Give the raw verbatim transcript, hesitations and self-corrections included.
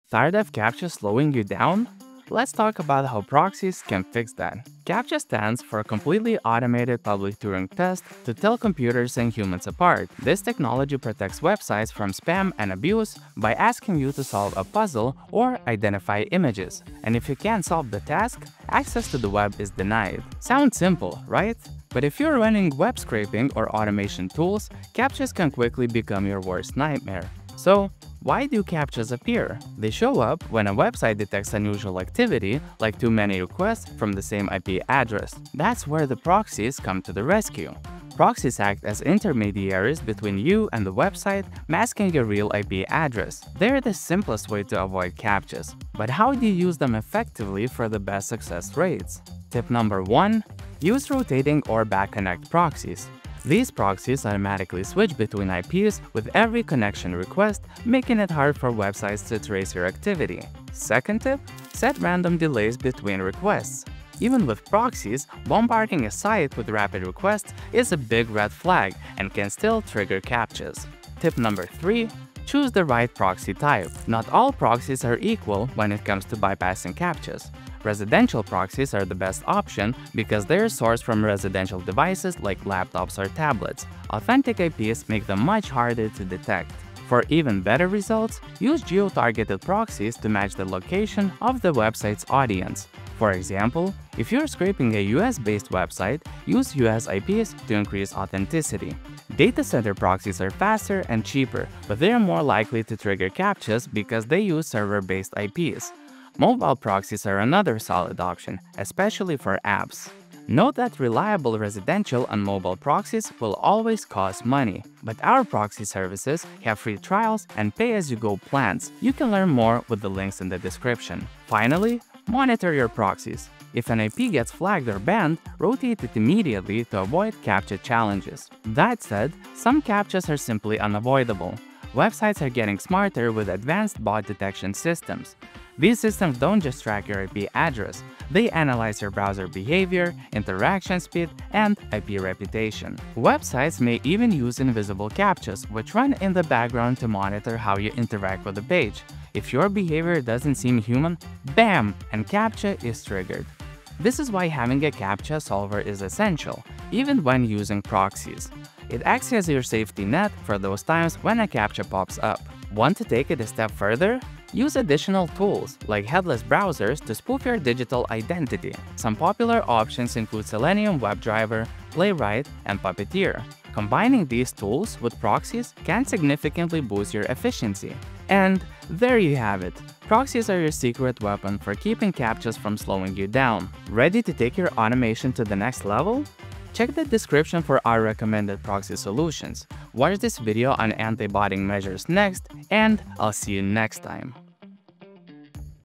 Tired of CAPTCHA slowing you down? Let's talk about how proxies can fix that. CAPTCHA stands for Completely Automated Public Turing Test to tell computers and humans apart. This technology protects websites from spam and abuse by asking you to solve a puzzle or identify images. And if you can't solve the task, access to the web is denied. Sounds simple, right? But if you're running web scraping or automation tools, CAPTCHAs can quickly become your worst nightmare. So, why do CAPTCHAs appear? They show up when a website detects unusual activity, like too many requests from the same I P address. That's where the proxies come to the rescue. Proxies act as intermediaries between you and the website, masking your real I P address. They're the simplest way to avoid CAPTCHAs. But how do you use them effectively for the best success rates? Tip number one. Use rotating or back-connect proxies. These proxies automatically switch between I Ps with every connection request, making it hard for websites to trace your activity. Second tip, set random delays between requests. Even with proxies, bombarding a site with rapid requests is a big red flag and can still trigger CAPTCHAs. Tip number three, choose the right proxy type. Not all proxies are equal when it comes to bypassing CAPTCHAs. Residential proxies are the best option because they are sourced from residential devices like laptops or tablets. Authentic I Ps make them much harder to detect. For even better results, use geo-targeted proxies to match the location of the website's audience. For example, if you're scraping a U S-based website, use U S I Ps to increase authenticity. Data center proxies are faster and cheaper, but they are more likely to trigger CAPTCHAs because they use server-based I Ps. Mobile proxies are another solid option, especially for apps. Note that reliable residential and mobile proxies will always cost money, but our proxy services have free trials and pay-as-you-go plans. You can learn more with the links in the description. Finally, monitor your proxies. If an I P gets flagged or banned, rotate it immediately to avoid CAPTCHA challenges. That said, some CAPTCHAs are simply unavoidable. Websites are getting smarter with advanced bot detection systems. These systems don't just track your I P address, they analyze your browser behavior, interaction speed, and I P reputation. Websites may even use invisible CAPTCHAs, which run in the background to monitor how you interact with the page. If your behavior doesn't seem human, bam! And CAPTCHA is triggered. This is why having a CAPTCHA solver is essential, even when using proxies. It acts as your safety net for those times when a CAPTCHA pops up. Want to take it a step further? Use additional tools, like headless browsers, to spoof your digital identity. Some popular options include Selenium WebDriver, Playwright, and Puppeteer. Combining these tools with proxies can significantly boost your efficiency. And there you have it. Proxies are your secret weapon for keeping CAPTCHAs from slowing you down. Ready to take your automation to the next level? Check the description for our recommended proxy solutions. Watch this video on anti-botting measures next, and I'll see you next time.